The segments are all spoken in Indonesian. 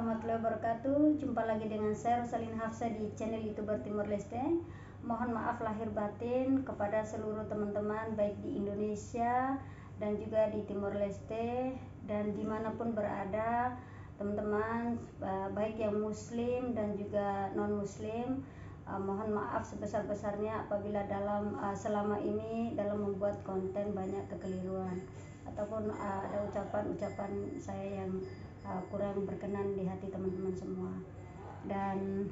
warahmatullahi wabarakatuh. Jumpa lagi dengan saya Rosalina Hafsa di channel YouTuber Timor Leste. Mohon maaf lahir batin kepada seluruh teman-teman baik di Indonesia dan juga di Timor Leste dan dimanapun berada teman-teman, baik yang muslim dan juga non muslim. Mohon maaf sebesar-besarnya apabila selama ini dalam membuat konten banyak kekeliruan ataupun ada ucapan-ucapan saya yang kurang berkenan di hati teman-teman semua. Dan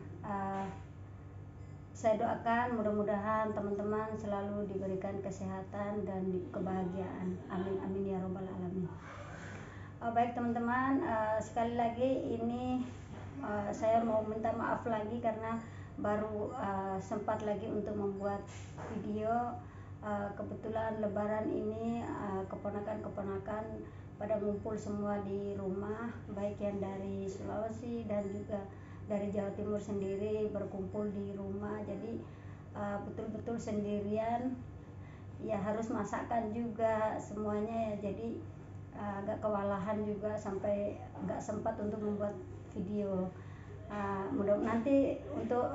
saya doakan mudah-mudahan teman-teman selalu diberikan kesehatan dan kebahagiaan. Amin amin ya robbal alamin. Baik teman-teman, sekali lagi ini saya mau minta maaf lagi karena baru sempat lagi untuk membuat video. Kebetulan lebaran ini keponakan-keponakan pada ngumpul semua di rumah, baik yang dari Sulawesi dan juga dari Jawa Timur sendiri berkumpul di rumah. Jadi betul-betul sendirian ya, harus masakkan juga semuanya ya, jadi agak kewalahan juga sampai nggak sempat untuk membuat video. Mudah nanti untuk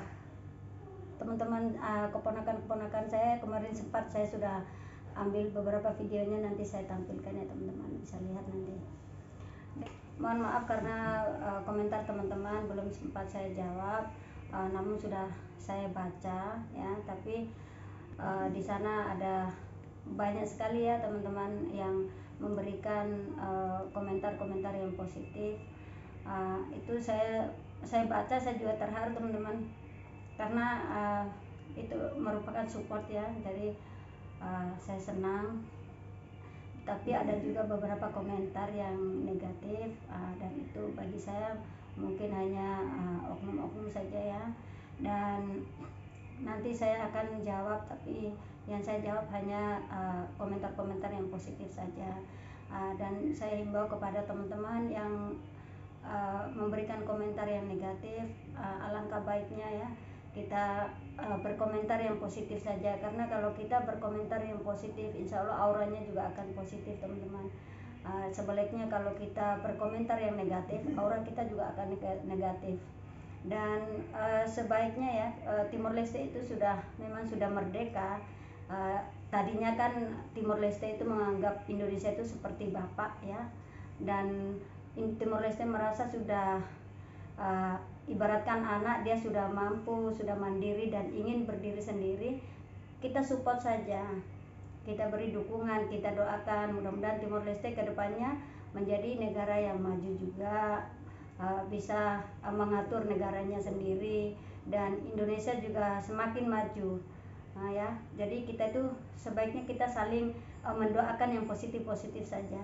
teman-teman keponakan-keponakan saya kemarin sempat saya sudah ambil beberapa videonya, nanti saya tampilkan ya teman-teman, bisa lihat nanti. Mohon maaf karena komentar teman-teman belum sempat saya jawab, namun sudah saya baca ya, tapi di sana ada banyak sekali ya teman-teman yang memberikan komentar-komentar yang positif. Itu saya baca, saya juga terharu teman-teman, karena itu merupakan support ya, jadi saya senang. Tapi ada juga beberapa komentar yang negatif, dan itu bagi saya mungkin hanya oknum-oknum saja ya, dan nanti saya akan jawab, tapi yang saya jawab hanya komentar-komentar yang positif saja. Dan saya himbau kepada teman-teman yang memberikan komentar yang negatif, alangkah baiknya ya kita berkomentar yang positif saja, karena kalau kita berkomentar yang positif insya Allah auranya juga akan positif teman-teman. Sebaliknya kalau kita berkomentar yang negatif, aura kita juga akan negatif. Dan sebaiknya ya, Timor Leste itu memang sudah merdeka. Tadinya kan Timor Leste itu menganggap Indonesia itu seperti bapak ya, dan Timor Leste merasa sudah ibaratkan anak, dia sudah mampu, sudah mandiri dan ingin berdiri sendiri. Kita support saja, kita beri dukungan, kita doakan mudah-mudahan Timor Leste kedepannya menjadi negara yang maju juga, bisa mengatur negaranya sendiri, dan Indonesia juga semakin maju. Ya, jadi kita itu sebaiknya kita saling mendoakan yang positif-positif saja.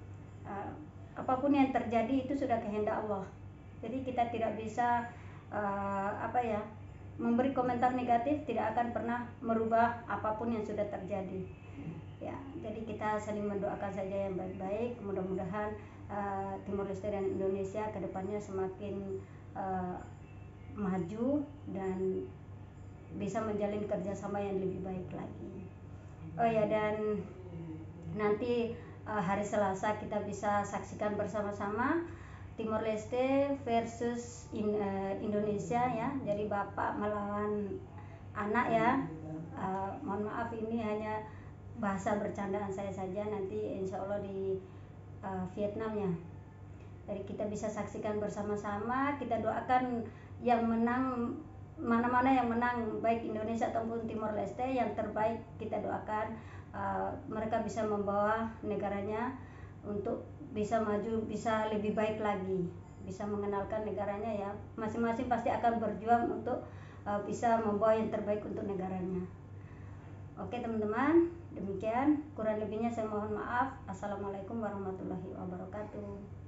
Apapun yang terjadi itu sudah kehendak Allah. Jadi kita tidak bisa memberi komentar negatif, tidak akan pernah merubah apapun yang sudah terjadi. Ya, jadi kita saling mendoakan saja yang baik-baik. Mudah-mudahan Timor Leste dan Indonesia kedepannya semakin maju dan bisa menjalin kerjasama yang lebih baik lagi. Oh ya, dan nanti hari Selasa kita bisa saksikan bersama-sama Timor Leste versus Indonesia ya. Jadi bapak melawan anak ya. Mohon maaf ini hanya bahasa bercandaan saya saja, nanti insya Allah di Vietnam ya. Jadi kita bisa saksikan bersama-sama, kita doakan yang menang, mana-mana yang menang, baik Indonesia ataupun Timor Leste, yang terbaik kita doakan. Mereka bisa membawa negaranya untuk bisa maju, bisa lebih baik lagi, bisa mengenalkan negaranya ya. Masing-masing pasti akan berjuang untuk bisa membawa yang terbaik untuk negaranya. Oke teman-teman, demikian, kurang lebihnya saya mohon maaf. Assalamualaikum warahmatullahi wabarakatuh.